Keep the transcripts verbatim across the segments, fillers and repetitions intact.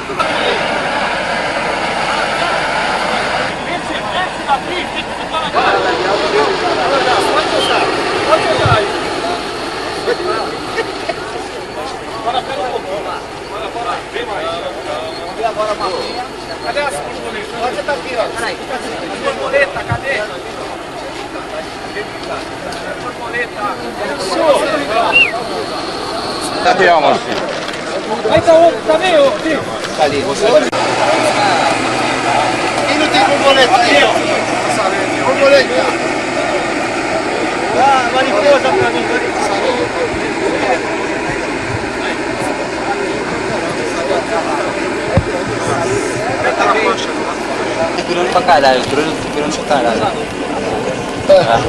Cadê as borboletas? Onde tá aqui, ó? Peraí. As borboletas, cadê? Borboleta. Cadê a moça? Aí tá outro também, ô, filho. Tá ali, você. Quem não tem borboleta aí, ó? Borboleta. Ah, mariposa pra mim. Segurando pra caralho, segurando, segurando pra caralho. Ah.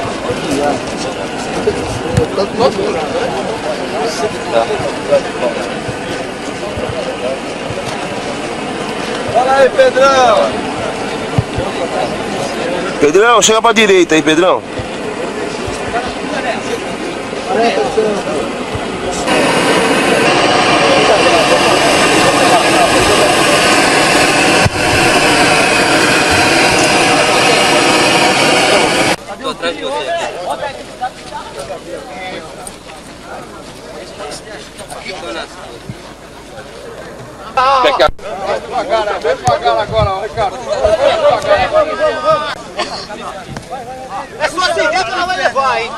Tá. Fala aí, Pedrão. Pedrão, chega pra direita aí, Pedrão. Tô atrás de você. Vai devagar, vai devagar agora, Ricardo. Vai devagar agora. É só assim que ela vai levar, hein?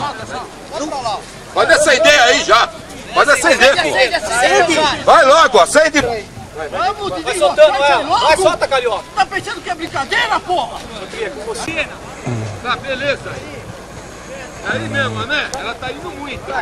Pode acender aí já. Pode acender, pô. Vai logo, acende. Vamos, vai soltando ela. Vai, solta, Carioca. Tá pensando que é brincadeira, porra? Tá, beleza. É aí mesmo, né? Ela tá indo muito. Tá,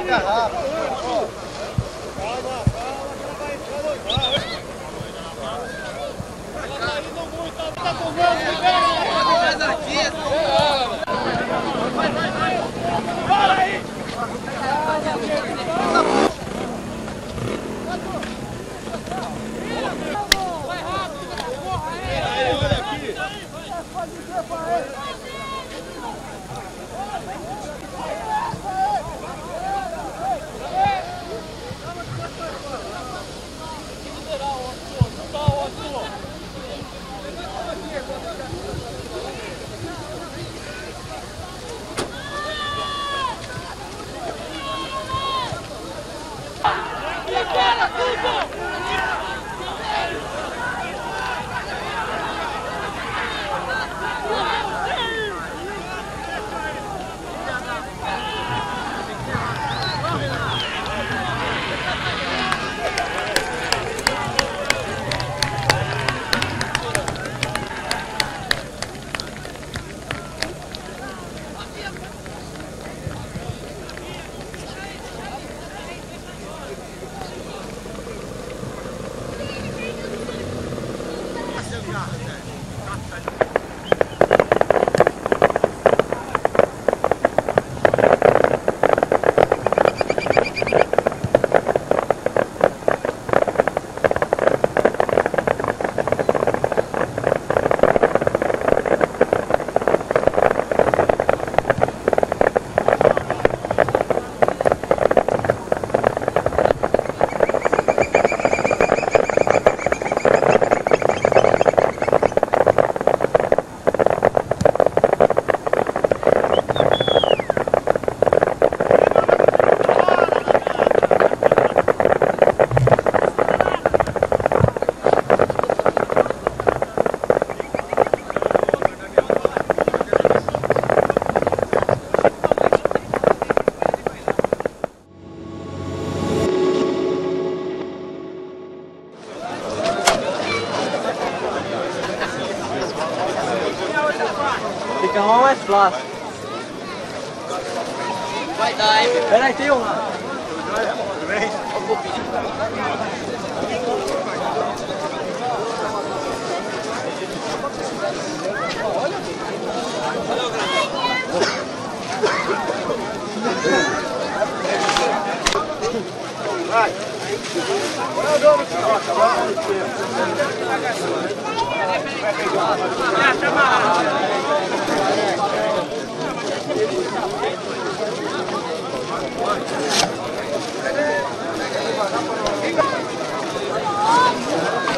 Fica uma mais fácil. Vai dar, hein? Peraí, tem um lá. Vai. Vai.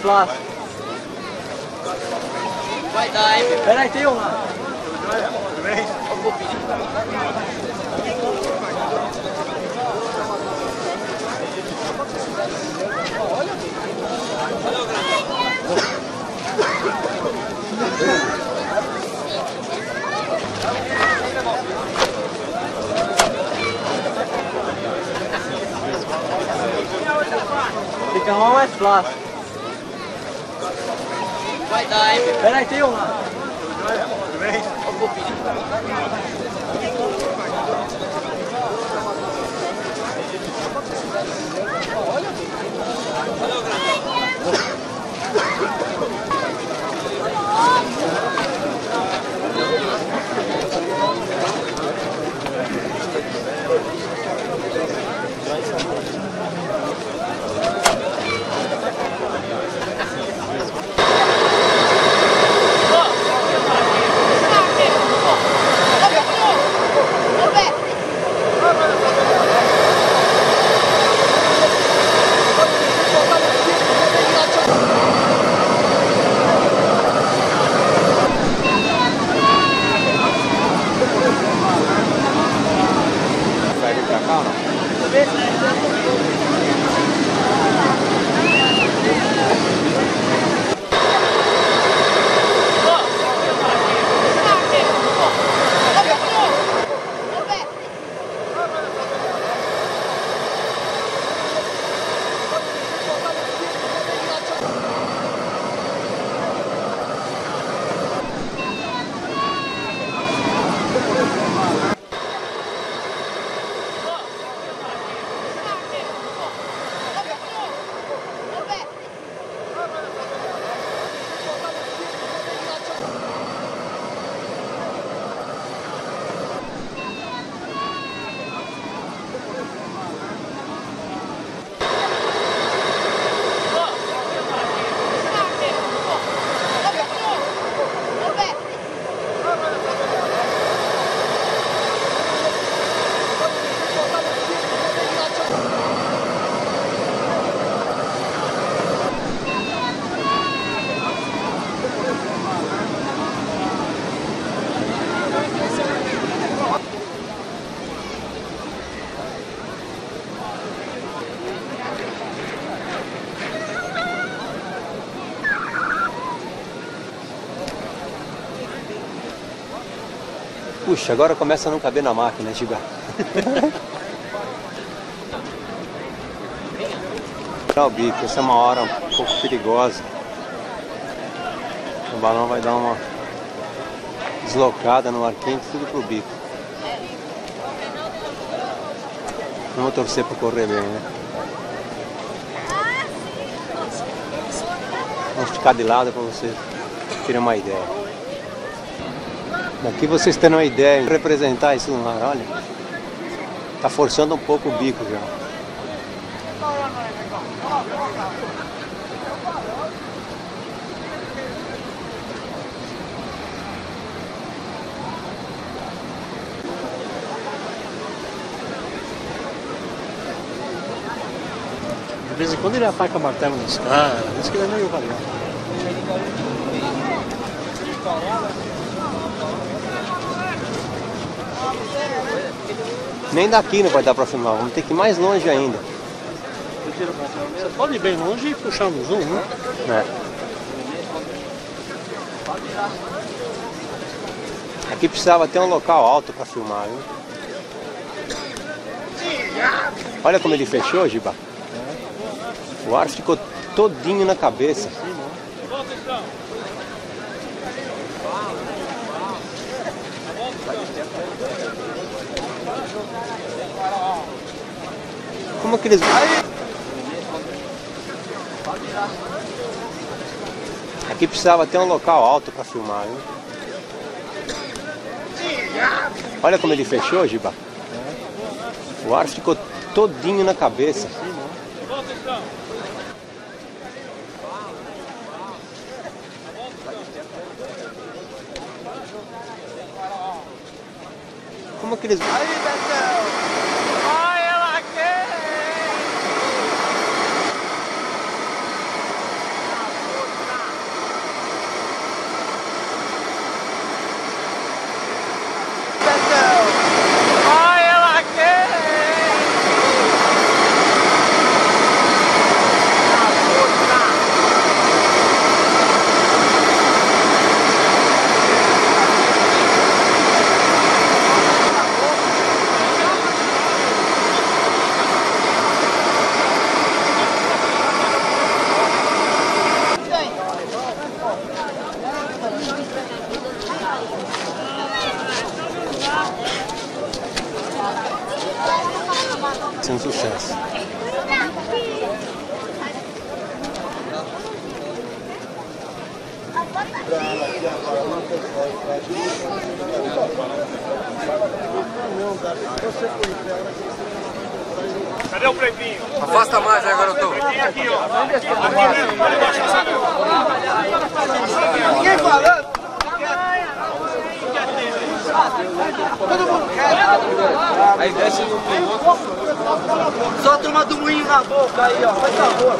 plásticos. Vai dar, hein, meu? Peraí, tem um lá. Tem que arrumar mais plástico. Vai dar, hein, meu? Peraí, tem um lá. Vai vir pra cá ou não? Puxa, agora começa a não caber na máquina, Giba. Tirar o bico, essa é uma hora um pouco perigosa. O balão vai dar uma deslocada no ar quente, tudo pro bico. Vamos torcer para correr bem, né? Vamos ficar de lado para vocês terem uma ideia. Daqui vocês terem uma ideia de representar isso no mar, olha. Tá forçando um pouco o bico já. De vez em quando ele ataca martelo nos caras, isso que ele é meio variado. Nem daqui não vai dar pra filmar, vamos ter que ir mais longe ainda. Você pode ir bem longe e puxar no zoom, né? É. Aqui precisava ter um local alto pra filmar, viu? Olha como ele fechou, Giba. O ar ficou todinho na cabeça. Como que eles... Aqui precisava ter um local alto para filmar, viu? Olha como ele fechou, Giba. O ar ficou todinho na cabeça. Como que eles... sucesso. Cadê o pretinho? Afasta mais aí, garoto. Pretinho aqui, ó. Aqui mesmo, pode baixar essa ninguém falando. Todo mundo quer. Aí desce no piloto. Só a turma do moinho na boca aí, ó. Faz favor.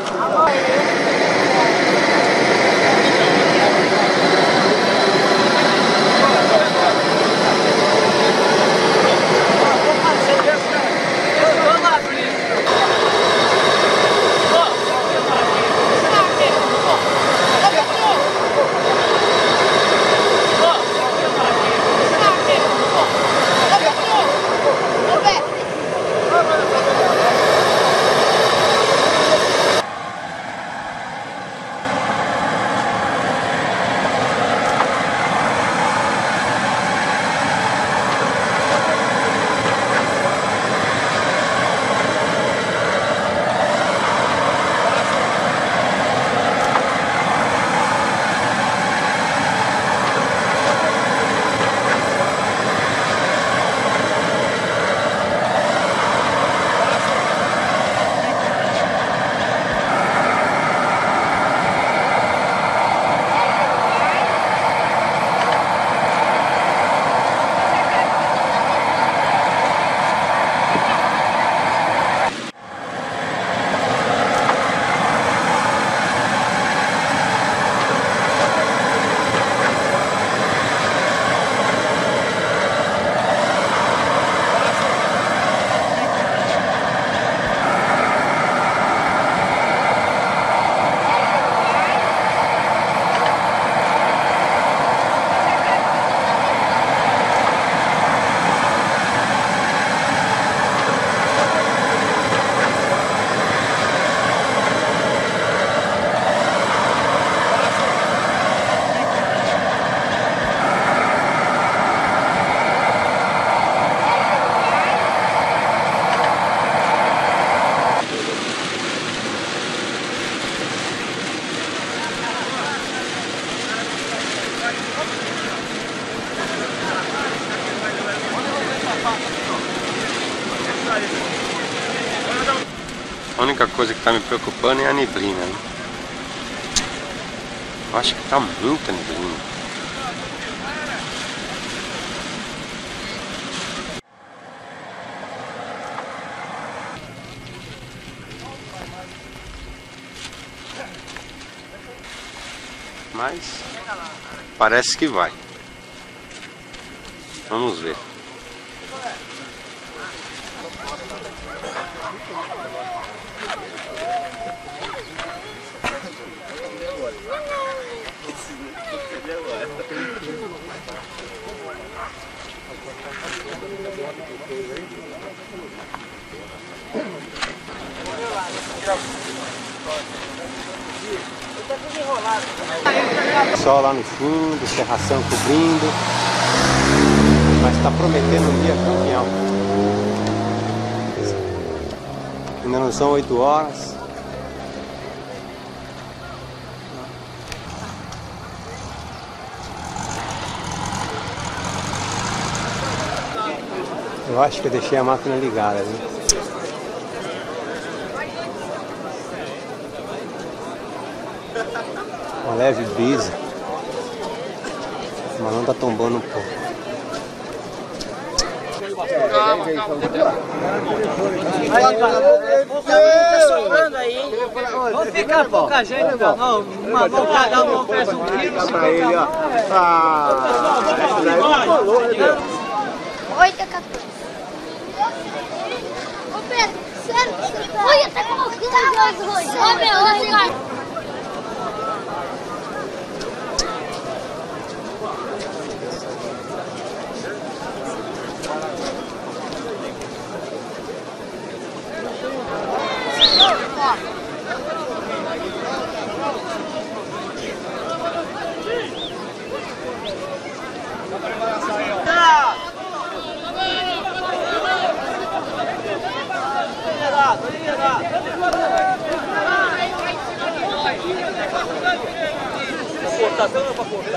A única coisa que está me preocupando é a neblina, né? Eu acho que está muita neblina. Mas parece que vai. Vamos ver. Sol lá no fundo, serração cobrindo, mas está prometendo um dia campeão. Ainda não são oito horas. Eu acho que eu deixei a máquina ligada, viu? Uma leve brisa, mas não tá tombando um pouco. Calma, calma. Vamos ficar pouca gente, não. Uma mão cada um oferece um quilo. Pra ele, ó. Ah, oito, quatorze. Ô Pedro, sério que você tá... Olha, tá colocando hoje. Ô meu, olha.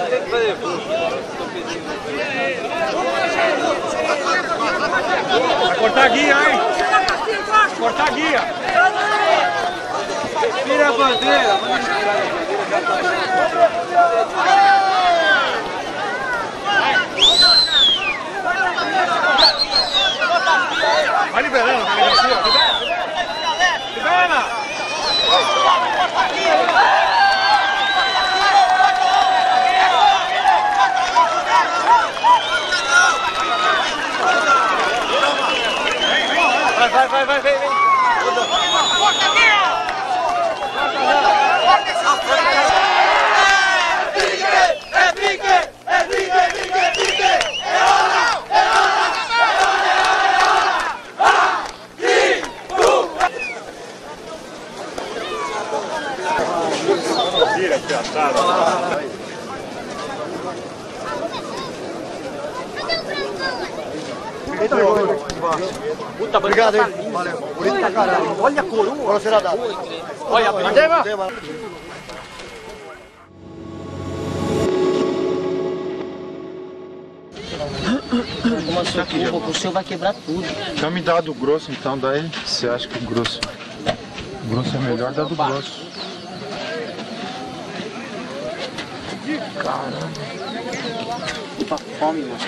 Vai cortar a guia, hein? Vai cortar a guia. Tira a bandeira. Vai liberando, vai liberando. Libera! Vai, vai, vai, vai, vem, vem. É pique, é pique, é pique, é pique. É hora, é hora, é hora. Vira, piaçada. Puta, obrigado, hein? Valeu. Bonito pra caralho. Olha a coroa. Olha será dado. Olha, Mandema. Uma socorro, o senhor vai quebrar tudo. Então me dá do grosso, então daí você acha que o grosso, o grosso é melhor, dá do grosso. Caramba. Puta fome, mano.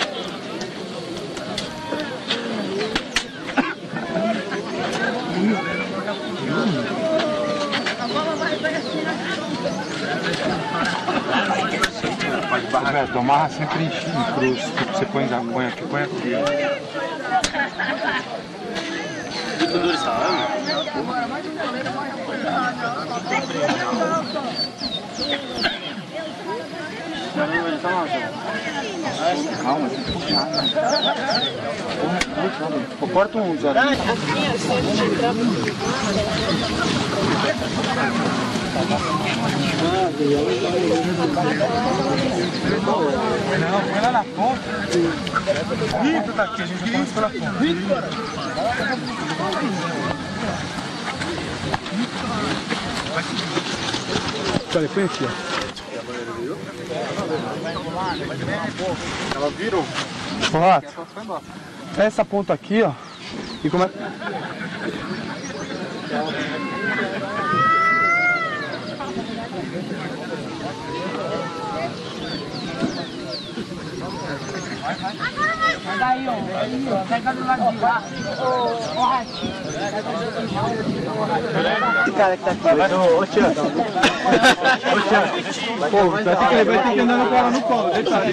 Roberto, amarra sempre em cruz. Tipo, você põe, põe aqui, põe aqui. Muito duro essa arma. Calma, tem que puxar. Pô, corta um desalinho. Não, põe lá na ponta. Isso daqui, a gente começa pela ponta. Olha, põe aqui, ó. Ela virou. Ó, essa ponta aqui, ó. E como é... Daí, ó. Pega do lado de lá. Esse cara que tá aqui. Ô, Tião. Ô, Tião. Pô, vai ter que, vai ter que andar com ela no colo. Deixa aí.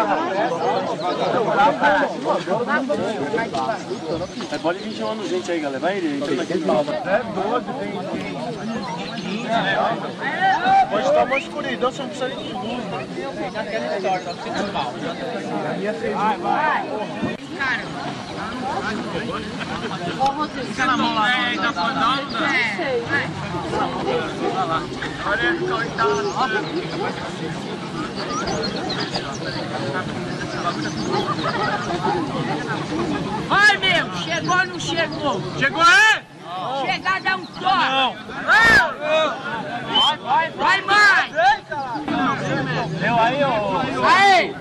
É bola de vinte e um anos, gente aí, galera. Vai ele. Pode estar uma escuridão, você não precisa nem de luz. Vai, vai. Fica na mão lá. É, ainda pode dar ou não? É. Vai lá. Olha, coitado. Vai, meu. Chegou ou não chegou? Chegou aí? Chegar dá um toque. Não. Vai, vai, vai mais. Deu aí, ô. Aí.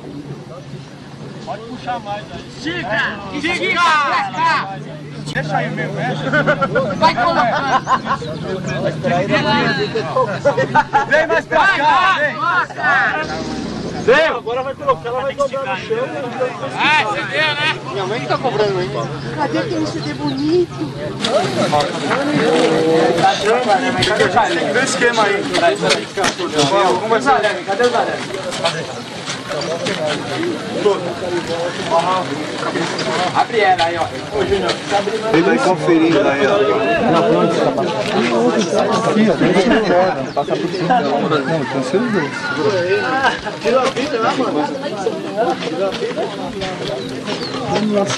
Pode puxar mais aí. Estica. Estica pra cá. Deixa aí mesmo, né? Vai colocando. Vem mais pra Vai, cá, vai, vem. nossa. Vem. Agora vai colocar, ela vai jogar no chão. Ah, você deu, né? Minha mãe que tá cobrando ainda. Cadê aquele C D bonito? Tem que ver o esquema aí. Vamos conversar. Cadê o Zaré? Abre ela aí, ó. Ele vai conferindo aí, ó. Na planta tá passando. Aqui, ó. Tem que corda. Passa por cima dela. Não, cancela os dois. Tira a fita lá, mano. Tira a fita. Vamos lá.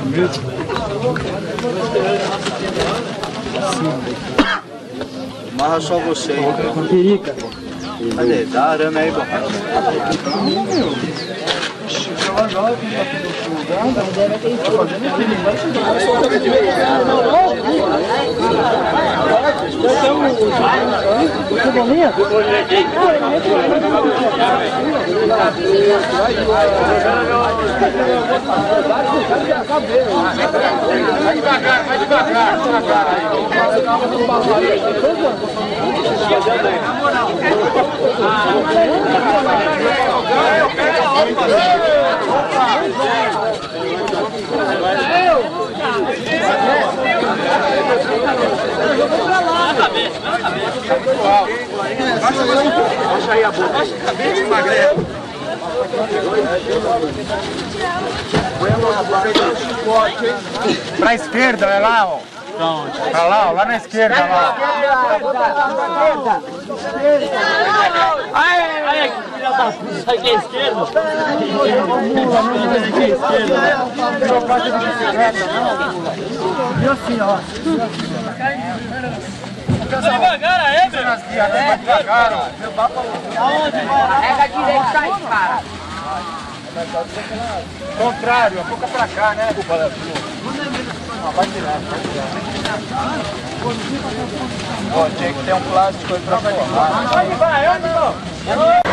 Amarra só você aí. Perica. Cadê? Dá arame aí, borracha. Vai devagar, vai devagar, devagar aí. Baixa aí a boca. Baixa a cabeça, emagrece. Pra esquerda, é lá, ó. Pra lá, ó, lá na esquerda, lá. Ai, ai, que filha da puta, isso aqui é esquerda. E assim, ó. Tá devagar aí, meu. Vai devagar, ó. Pega a direita aí, cara. Contrário, a boca pra cá, né? Vai tirar, vai tirar. Ó, tinha que ter um plástico aí pra forrar. Onde vai? Onde vai?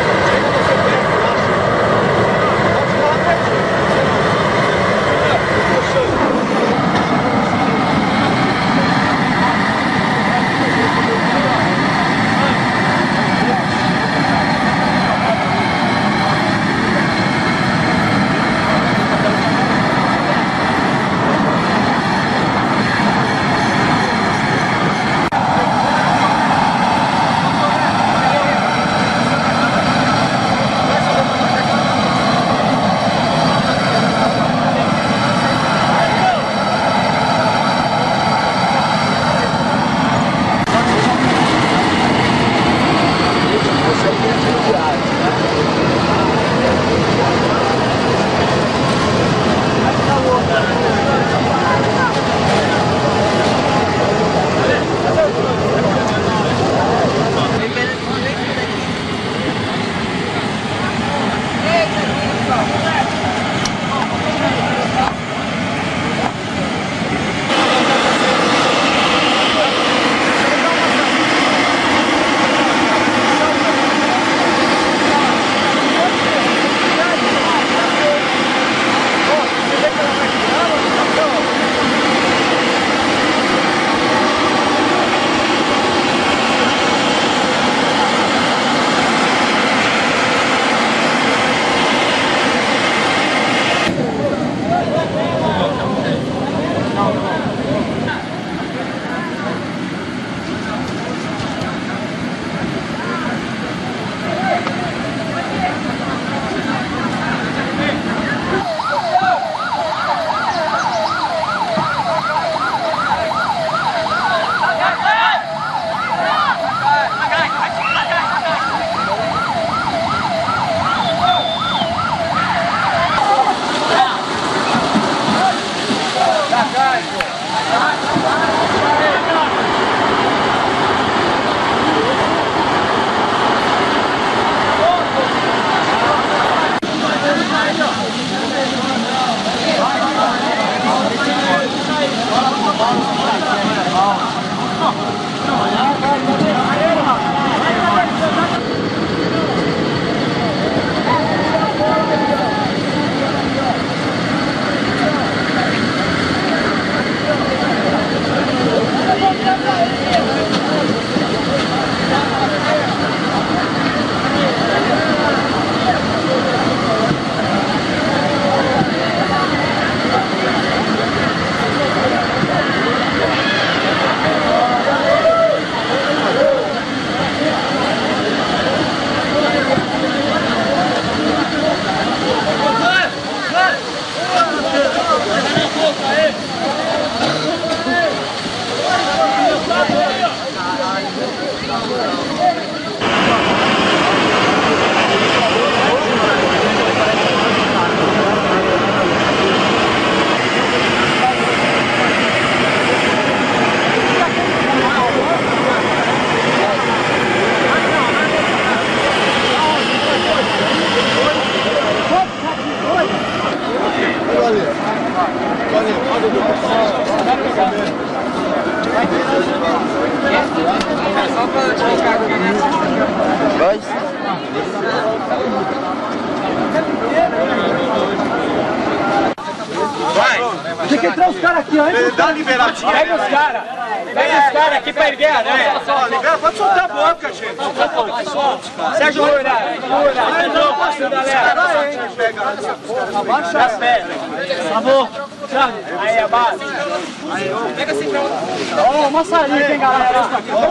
que entrar os caras aqui, ó. Dá uma liberadinha. Pega os caras. Pega os caras aqui pra erguer a né? Libera, pode soltar a boca, gente. Sérgio Ruira. Não, passou, galera. Abaixa as pernas. Amor. Aí, abaixa. Pega assim pra onde? Ó, uma salinha, hein, galera.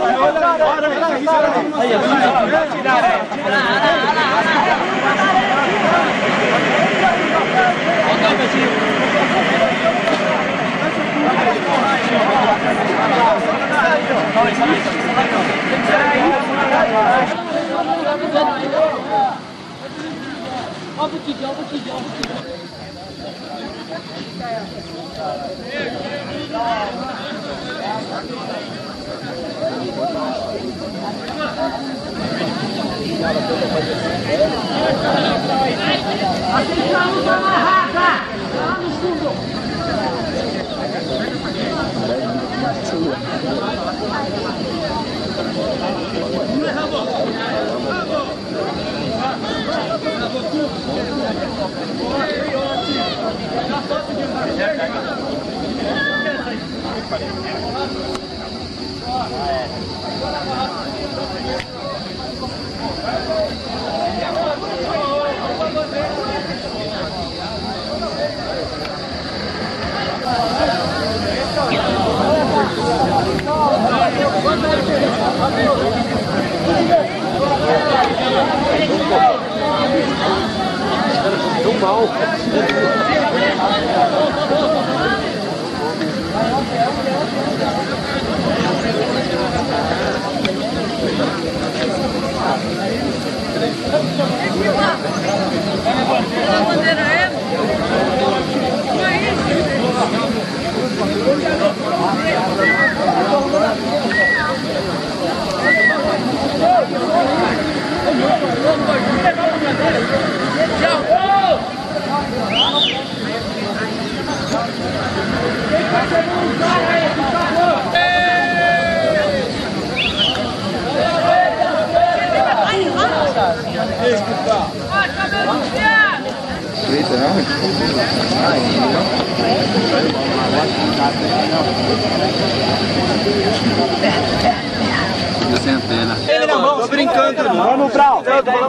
Aí, ó, botidão, ó, botidão, ó, botidão. Atenção, dá uma raça! Lá no fundo! Tão mal. A bandeira é? Sem antena. Tô brincando, não. Vamos, Brau.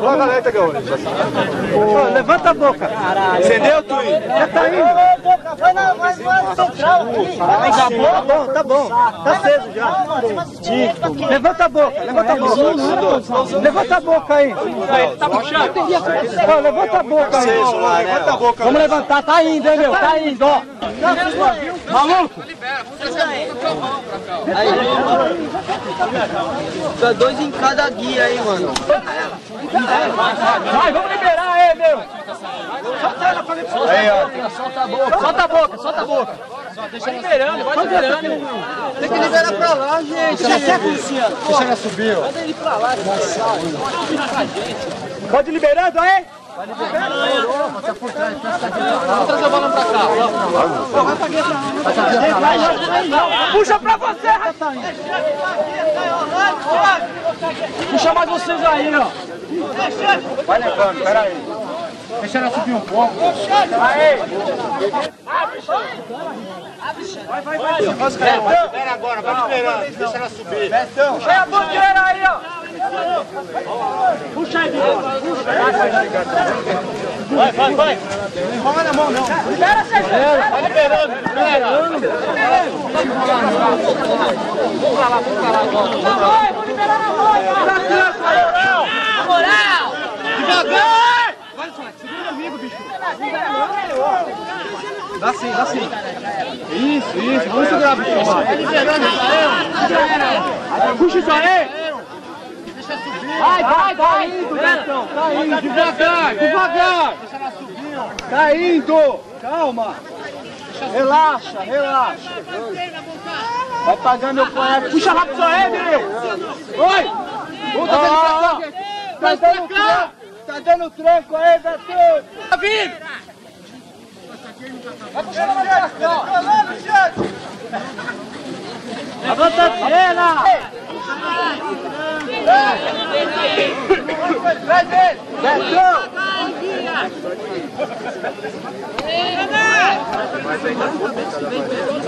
Levanta a boca. Entendeu, Tui? Já tá indo. Vai na, vai na central. Tá bom, tá bom. Tá aceso já. Levanta a boca, levanta a boca. Levanta a boca aí. Tá puxando? Ó, levanta a boca aí. Levanta a boca. Vamos levantar, tá indo, hein, meu? Tá indo, ó. Maluco? Tá dois em cada guia aí, mano. Vai, vamos liberar aí, meu. Solta ela pra ver. Aí, ó. Solta a boca, solta a boca, solta a boca. Deixa liberando, vai liberando. Tem que liberar pra lá, gente. Já quer, Luciano? Deixa ela subir, ó. Manda ele pra lá, pode ir liberando aí? Vai liberando. Vamos trazer o balão pra cá. Vai pra aqui. Puxa pra você, rapaz. Puxa mais vocês aí, ó. Vai levando, peraí. Deixa ela subir um pouco. Aí. Vai, vai, vai. Espera agora, vai liberando. Deixa ela subir. Puxa a bandeira aí, ó. Puxa aí, vai, vai, vai. Não rola na mão, não. Libera, Sérgio. Vai liberando, liberando. Vamos pra lá, vamos pra lá. Vai, vou liberar na moral. Na moral. Devagar. Vai, segura comigo, bicho. Dá sim, dá sim. Isso, isso. Vamos segurar, bicho. Vai liberando, Israel. Puxa isso aí. Vai, vai, tá indo, Betão. Tá indo. Devagar, devagar. Deixa ela subir, ó. Tá indo. Calma. Relaxa, relaxa. Vai pagando meu pai. Puxa rápido isso aí, meu. Oi. Volta pra cá. Tá dando tranco. Tá dando tranco aí, Betão. Tá vindo. Vai puxando a maneira aqui, ó. Levanta a cena. Vai ver! Betão! Mas ainda come cada vez.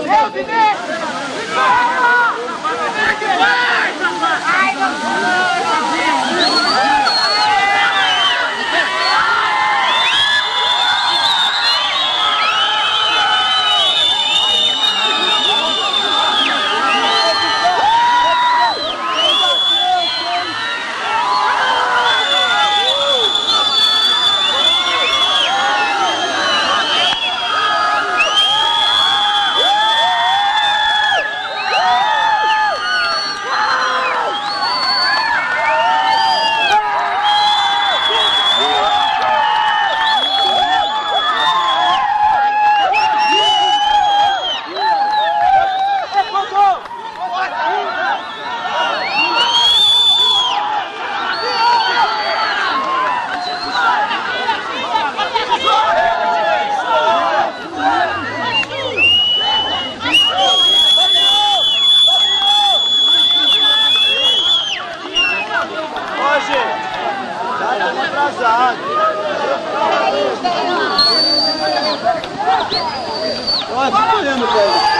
Olha, tô olhando, velho.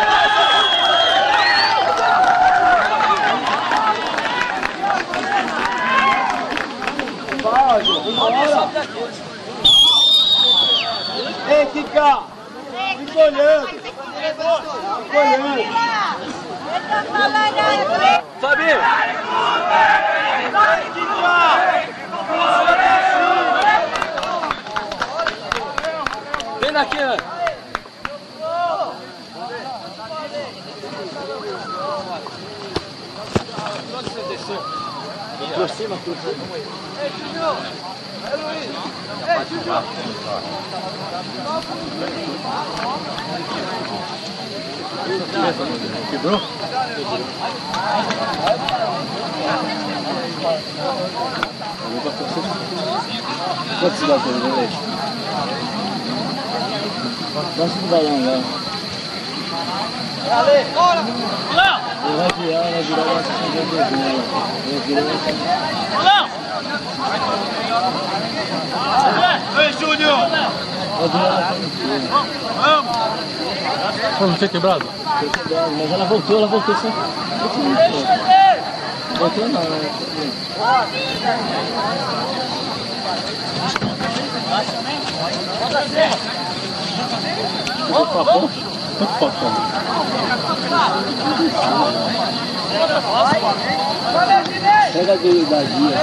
Ei, Kika! Fica olhando! Fica olhando! Sobe! Vai, Kika! Vem daqui, Ana! Onde você desceu? Por cima, por cima. Ei, Júnior! É Luiz! Ei, Júnior! Quebrou? Quantos dá pra ele? Gosta do balão, né? Ale! Bora! Balão! Ele vai virar, vai virar uma sessão de adesivo. Ele vira uma sessão. Balão! Ei, Júnior! Vai virar uma sessão. Vamos! Não tinha quebrado? Foi quebrado, mas ela voltou, ela voltou sem. Voltou não, né? Quanto papão? Quanto papão? Pega dele da guia.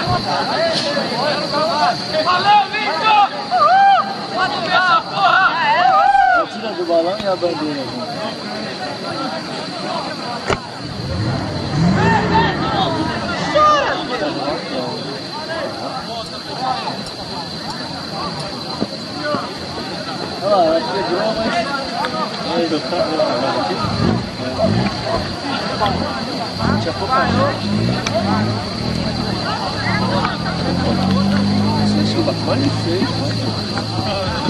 Valeu, Victor! Pode ver essa porra! Tira do balão e a bandeira. Olha lá, ela quebrou, mas... Mas eu tava aqui. Tinha pouca gente. Não sei se o Bacone fez, mas...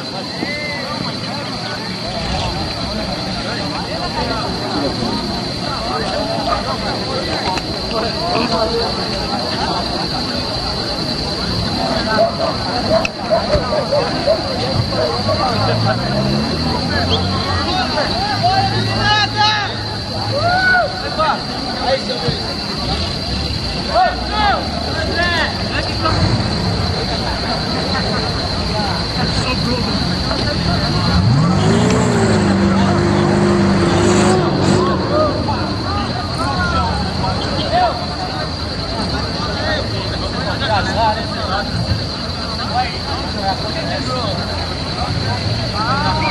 Ah!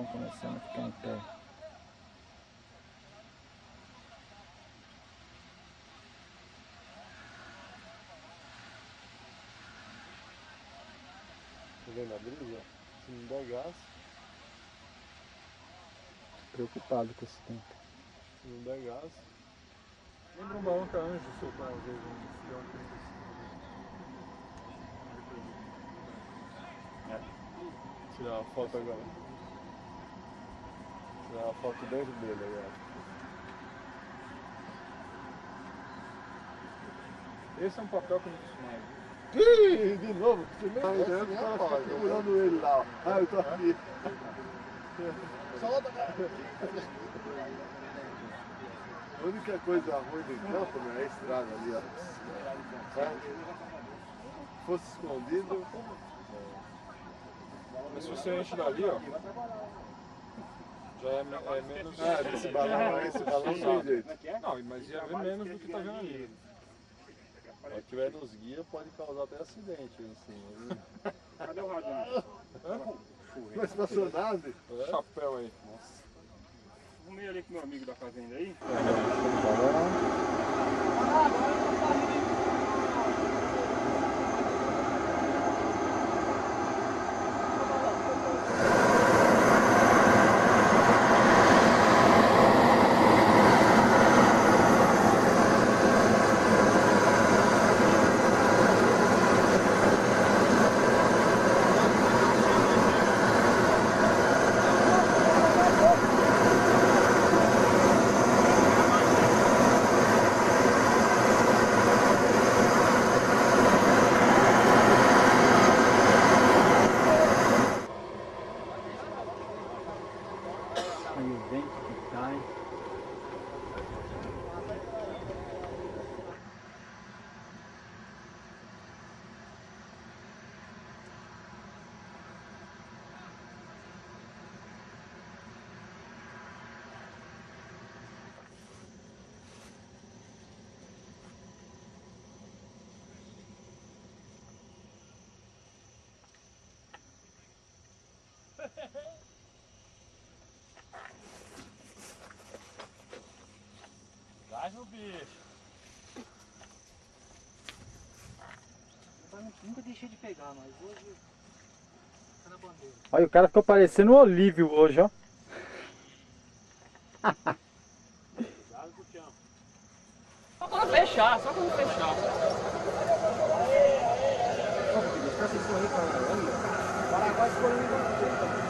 começando a ficar em pé. Tá vendo a brisa? Se não der gás, Preocupado com esse tempo. se não der gás. Lembra um balão que a Anjo soltou uma vez um espião que é. Tirar uma foto agora. Tirar uma foto dentro dele agora. Esse é um papel que eu não preciso mais. Ih, de novo? Você mesmo? Ah, então o cara fica segurando ele lá, ó. Ah, eu tô aqui. Solta, cara. A única coisa ruim do campo, né, é a estrada ali, ó. Se fosse escondido... Mas se você enche dali, ó, já é, é menos... Ah, esse balão, esse balão sem jeito. Não, mas ia ver menos do que tá vendo ali. Se tiver nos guias, pode causar até acidente aí em cima. Cadê o rádio? Mas passou nada? É? Chapéu aí. Nossa. Arrumei ali com meu amigo da fazenda aí. Vai no bicho. Eu nunca deixei de pegar, mas hoje tá na bandeira. Olha, o cara ficou parecendo o Olívio hoje, ó. Só quando fechar, só quando fechar. Paraguai ficou lindo.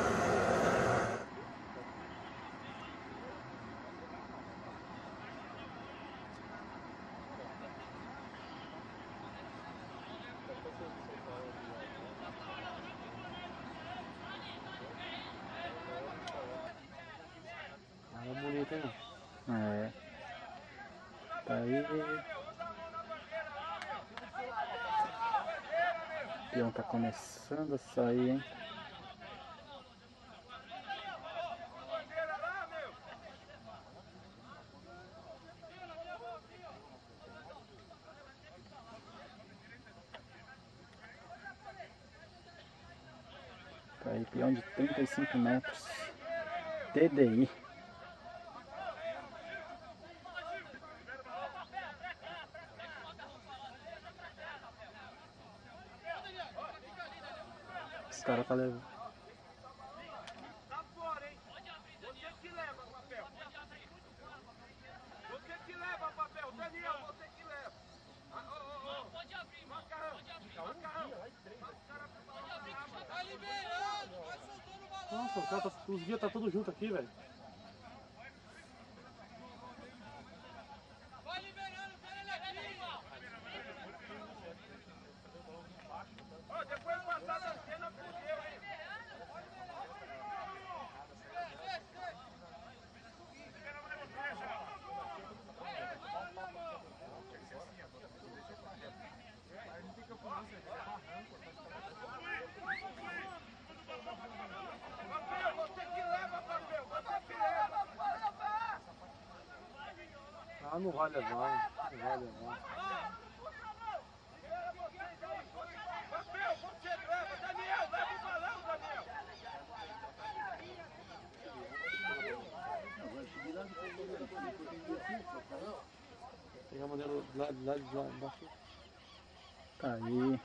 Nada bonito, hein? É. Tá aí. O peão tá começando a sair, hein? Tá aí, peão de trinta e cinco metros. T D I. Os caras tá levando. Tá fora, hein? Você que leva o papel. Você que leva o papel. Daniel, você que leva. Ah, oh, oh, oh. Pode abrir, macarrão. Macarrão. Tá liberando. Vai soltando o balão. Nossa, o cara tá, os guias tá tudo junto aqui, velho. Vai liberando, cara, ele aqui. Ó, depois passar da cena, fudeu, hein? Papel, você que leva papel, você que leva. Ah, não vai levar, não vai levar. Papel, você leva. Daniel, leva o balão, Daniel. Pegar a modelo do lado, do lado, do lado, embaixo. Tá aí.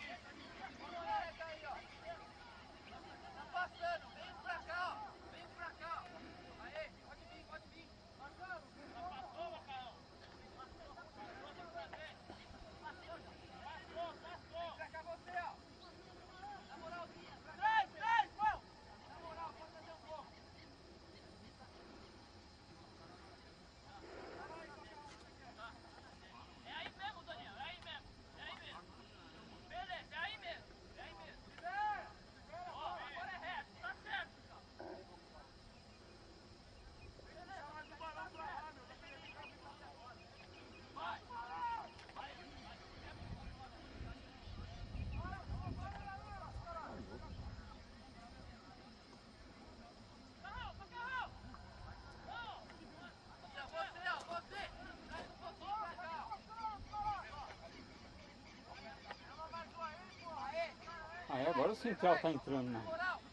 Ah, é? Agora o central tá entrando, né?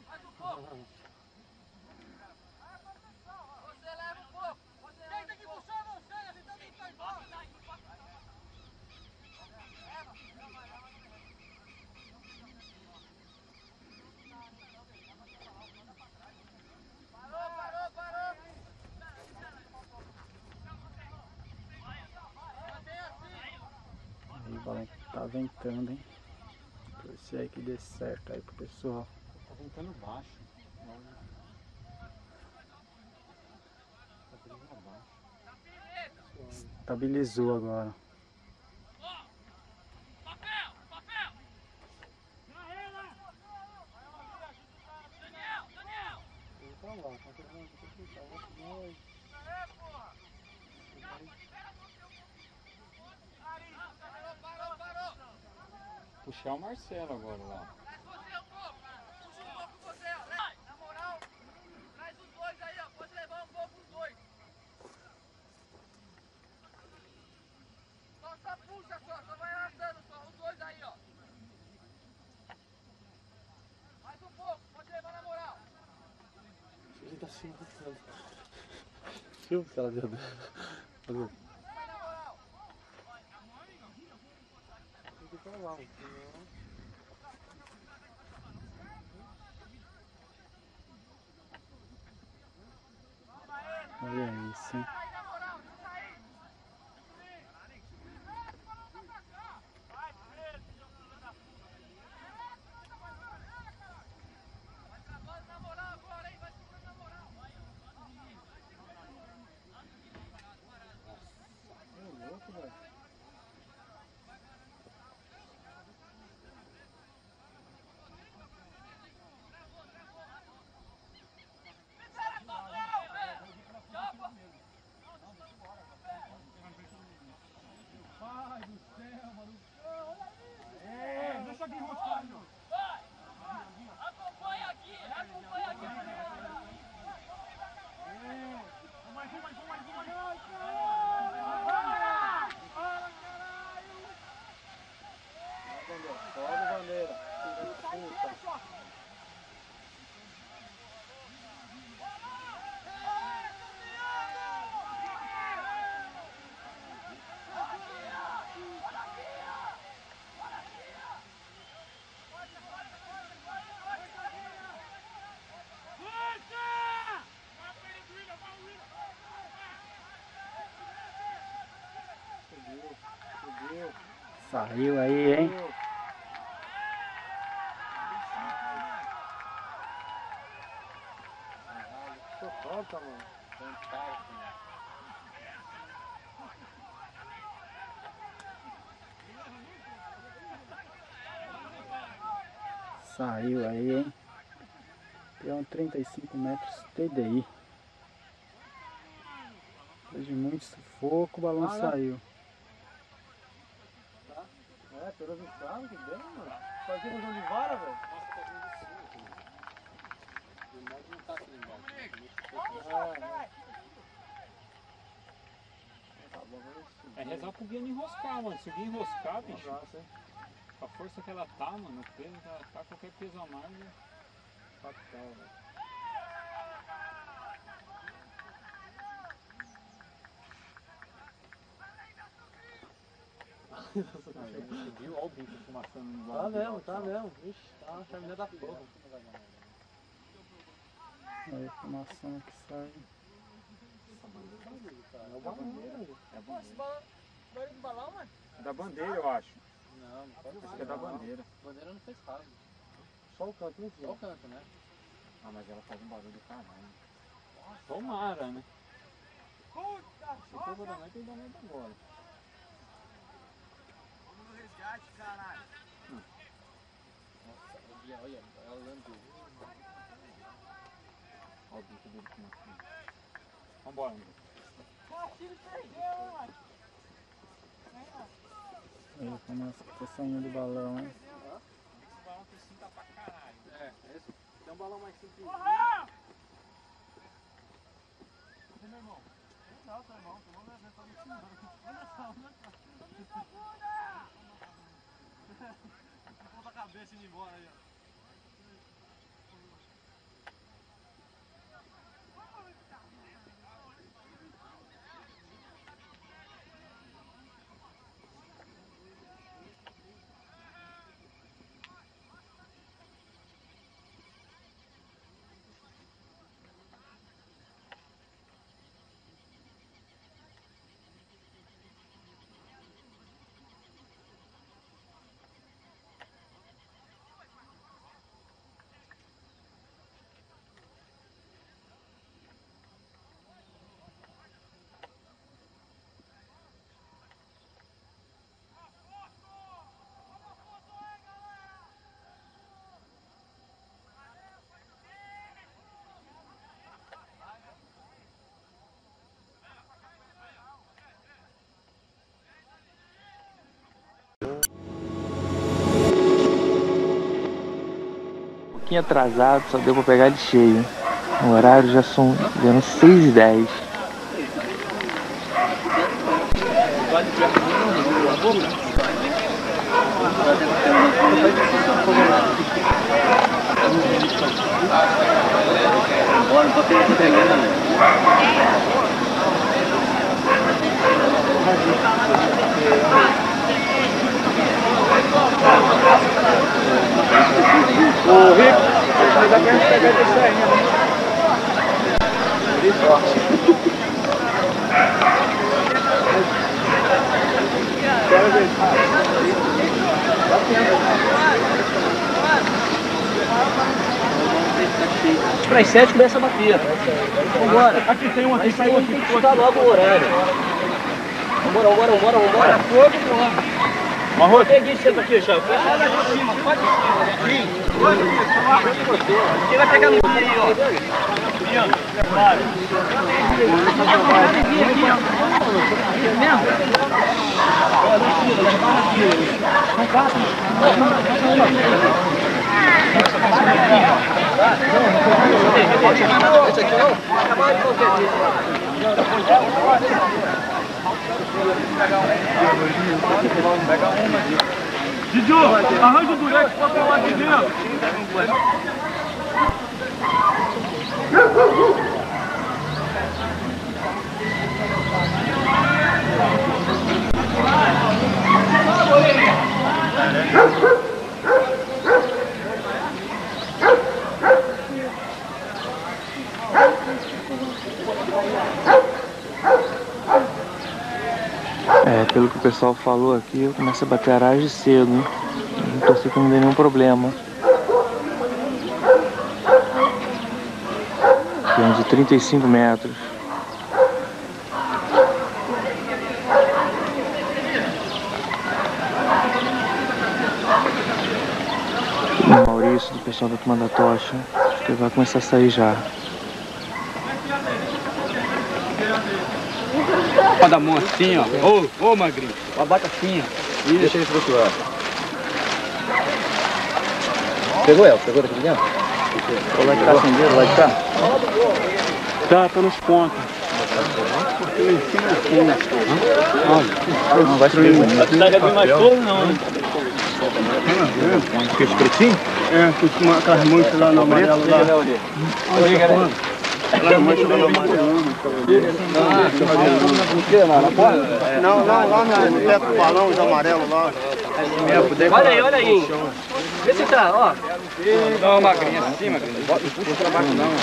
Você leva um pouco. Quem tem que puxar você? Ele também tá embora. Parou, parou, parou. Aí o balão tá ventando, hein? Torcer aí que dê certo aí pro pessoal. Tá ventando baixo. Estabilizou agora. Papel, papel. Daniel, Daniel. Ele tá lá, tá pegando, tá pegando. Parou, parou. Puxar o Marcelo agora lá. Traz você um pouco. Puxa um pouco você, ó. Na moral, traz os dois aí, ó. Pode levar um pouco os dois. Só, só puxa só, só vai arrastando só. Os dois aí, ó. Mais um pouco, pode levar na moral. Ele tá assim, arrastando. Viu o que ela deu? Vai na moral. Tem que ir pra lá, senão... Olha isso, hein? Vai na moral, deixa aí. Vai travando na moral agora, hein? Vai segurando na moral. É louco, velho. Pai do céu, maluco. É, deixa aqui enroscado. Vai! Acompanha aqui, acompanha aqui. Mais um, mais um, mais um, mais um. Sobe, bandeira. Puta. Subiu, subiu. Saiu aí, hein? Solta, mano. Saiu aí, hein? Peão trinta e cinco metros T D I. Depois de muito sufoco, o balão Ah, saiu. Tá? É, pelo visão que deu, mano. Fazia um de vara, velho. É rezar pro Guia não enroscar, mano. Se o Guia enroscar, bicho, com a força que ela tá, mano, o peso que ela tá, qualquer peso a mais é fatal, velho. Viu? Olha o bicho fumaçando no Tá mesmo, tá mesmo. Vixe, tá uma chaminé da porra. Aí, fumação que sai. É o bandeira. É Pô, esse barulho do balão, mano? É da bandeira, eu acho. Não, não pode Acho que é da bandeira. A bandeira não fez caso. Só o canto, hein? Só o canto, né? Ah, mas ela faz um barulho do caralho. Tomara, né? Puta! Se for da noite, tem da noite agora. Vamos no resgate, caralho. Nossa, olha, olha, ela lambeu. Olha o bicho dele fumaçando. Vambora, amigo. Martinho perdeu, mano. Aí, fumaça que tá saindo do balão, hein? Esse balão tem cinta pra caralho. É, esse tem um balão mais simples. Porra! Cadê meu irmão? Não, seu irmão. Seu irmão não é só no final. Olha só, olha só. Ponta a cabeça indo embora aí, ó. Um pouquinho atrasado, só deu pra pegar ele cheio. O horário já são seis e dez. Ô, Rico, você já quer pegar isso aí, né? Quero ver. Para as sete começa a bater. Vambora. Aqui tem um aqui, sai um aqui. Tem que chutar logo o horário. Vambora, vambora, vambora, vambora. Marroto. Peguei, senta aqui, já. Pode ir. Quem vai pegar no meio aí, ó? Esse aqui não? Acabar de qualquer jeito. Pega uma aqui. Didio, arranja o durex pra pegar aqui dentro. É, pelo que o pessoal falou aqui, eu começo a bater aragem cedo, hein? Não torcer que não dê nenhum problema. Tem de trinta e cinco metros. O Maurício, do pessoal da Turma da Tocha, acho que vai começar a sair já. Pode dar a mão assim, ó. Ô, ô, magrinho. Abaixa assim, ó. Isso. Deixa ele flutuar. Pegou ela? Pegou daqui dentro? O lá de cá acenderam, lá de cá? Tá, tá nos pontos. Não vai subir muito. Não vai vir mais todo, não, né? Esse pretinho? É, com aquelas manchas lá no amarelo lá. Não, não, lá no teto do balão, os amarelos lá. Olha aí, olha aí. Vê se tá, ó. Dá uma magrinha assim, magrinha. Não puxa baixo não.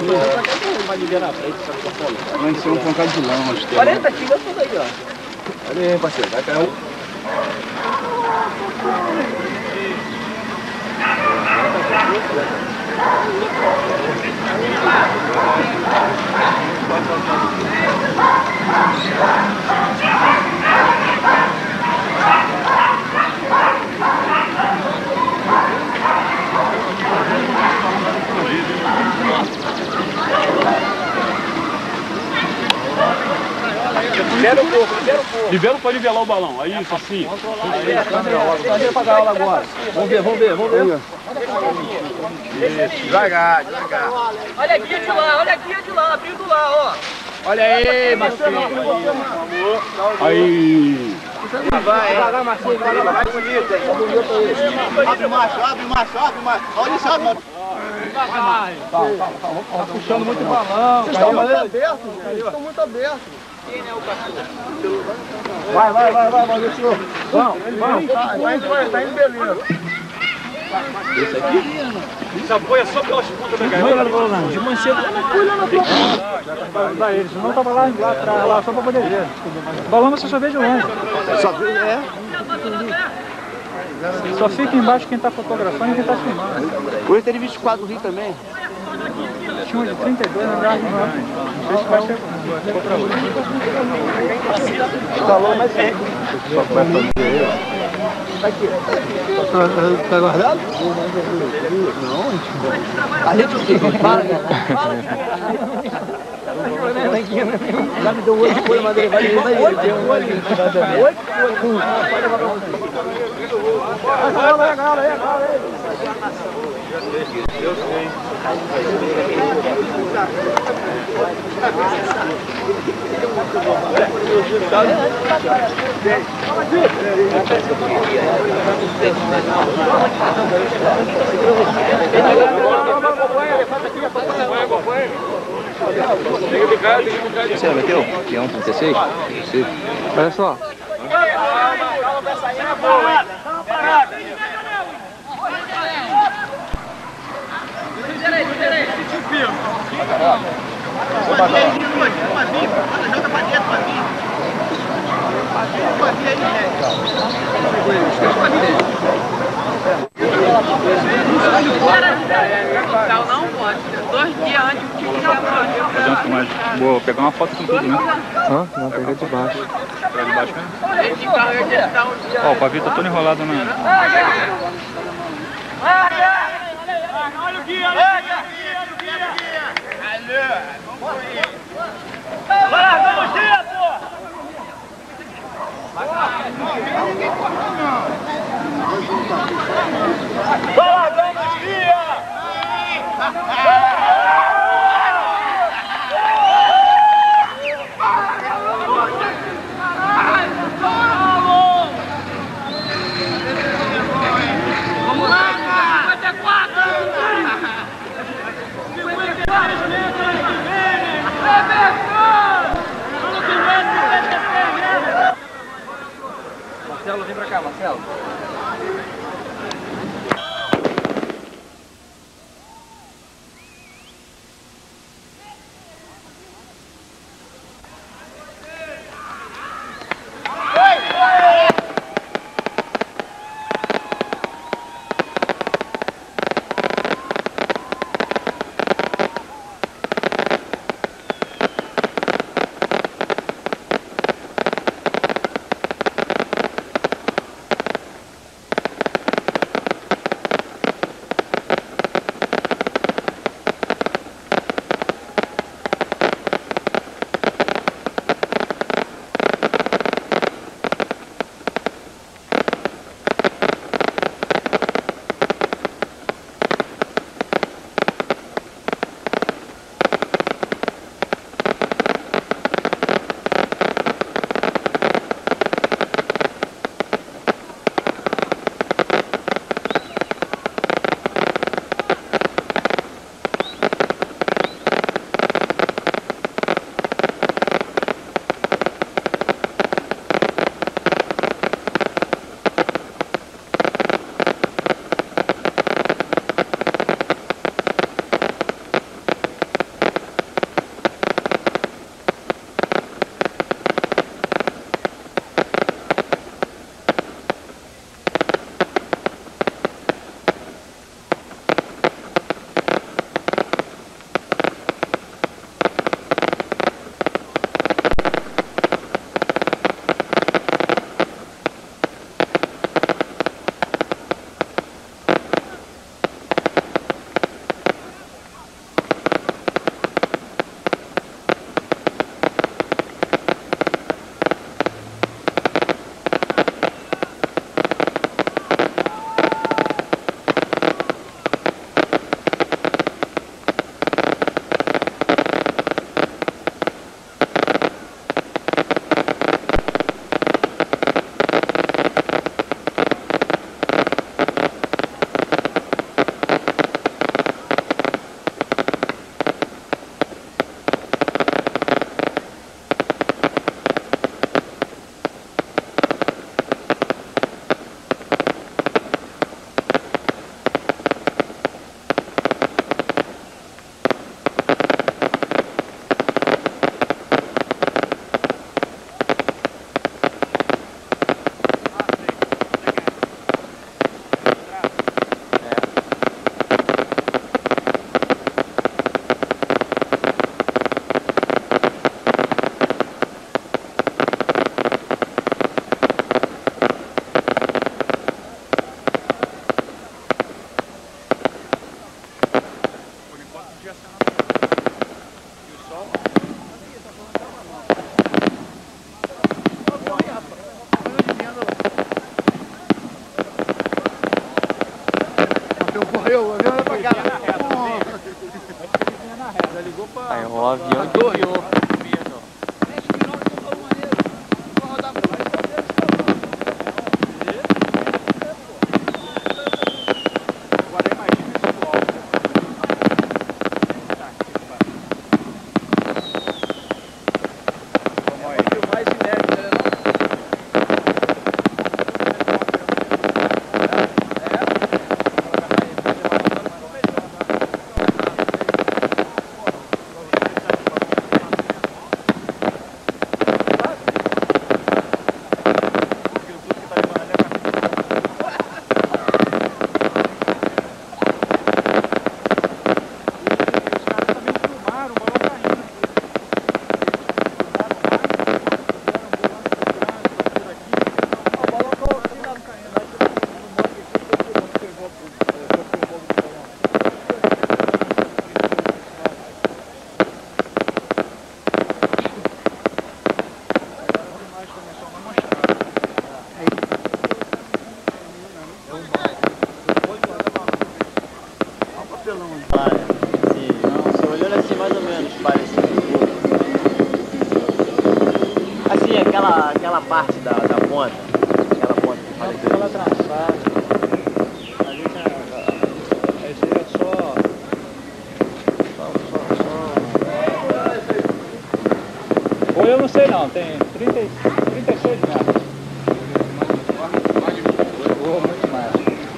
Lá em cima tem um de lama. quarenta quilos tudo aí, ó. Olha aí, parceiro, vai cair um. Libera um pouco, libera um pouco. Libera para nivelar o balão. Aí, isso, assim. Pode apagar ela agora. Vamos ver, vamos ver, vamos ver. Devagar, devagar. Olha a guia de lá, olha a guia de lá, abrindo lá, ó. Olha aí, Marcinho. Aí. Vai, devagar, Marcinho. Vai bonito, hein? Abre macho, abre macho, abre macho. Olha isso, abre macho. Tá, tá, tá, puxando muito o balão. Vocês estão muito abertos, vocês estão muito abertos. Vai, vai, vai, vai, Maurício. Vamos, vamos. Tá indo, tá indo beleza. Esse aqui? Isso apoia só pelas pontas da gaiola. De manchete. Dá ele, senão tava lá, lá atrás, lá só pra poder ver. O balão você só vê de longe. Só vê, é. Só fica embaixo quem tá fotografando e quem tá filmando. Hoje tem vinte e quatro Rio também. Tinha um de trinta e dois na verdade. Não sei se vai ser outra luz. Instalou mais tempo. Só vai fazer ele. Aqui. Tá guardado? Não, a gente fala, fala já me deu oito folhas, mas ele vai ele vai ele deu oito folhas. Agora, agora, agora. Eu sei. Você meteu? Peão trinta e seis? Sim. Olha só. Peraí, peraí, sentiu o fio. Uma via aí, uma via, joga pra dentro, uma via. Uma via aí, né? Não, não pode. Dois dias antes que o Mas vou pegar uma foto com tudo, né? Hã? Não, pega de baixo. Pega de baixo mesmo? Esse carro aqui está um dia. Ó, o pavio tá todo enrolado na... Olha o guia, olha o guia, olha o guia. Vai lá, vamos guia, pô! Vai lá, vamos guia! Vamos lá, cinquenta e quatro! cinquenta e quatro metros ano que vem! Ano que vem, cinquenta e três metros! Marcelo, vem pra cá, Marcelo. Correu, olha pra cá. Aí o avião desviou. Se olhando assim mais ou menos, parece. Assim, aquela, aquela parte da, da ponta. Aquela ponta que fala aqui. Aquela traçada. Ali tem a. Esse aí é só. Só, só, só. Ou eu não sei não, tem trinta, trinta e seis metros. Ou muito mais.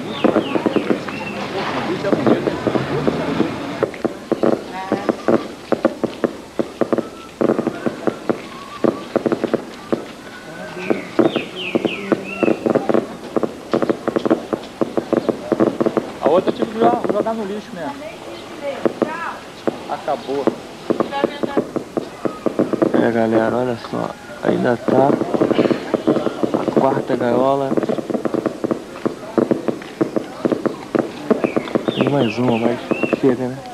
A outra eu tive que jogar no lixo mesmo. Acabou. É, galera, olha só. Ainda tá a quarta gaiola. E mais uma, mas chega, né?